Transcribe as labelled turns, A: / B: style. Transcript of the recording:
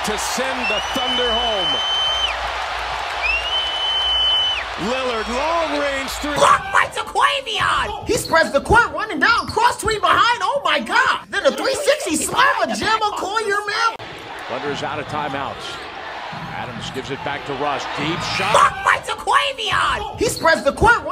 A: to send the Thunder home. Lillard, long-range three.
B: Blocked by Tquavion! He spreads the court, running down, cross-tweet behind, oh my god! Then a 360 slam, a jam, a call your man.
A: Thunder's out of timeouts. Adams gives it back to Russ. Deep shot.
B: Blocked by Tquavion! He spreads the court,